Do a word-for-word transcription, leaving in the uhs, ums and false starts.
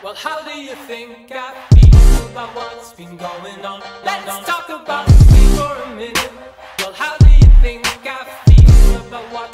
Well, how do you think I feel about what's been going on? Let's talk about me for a minute. Well, how do you think I feel about what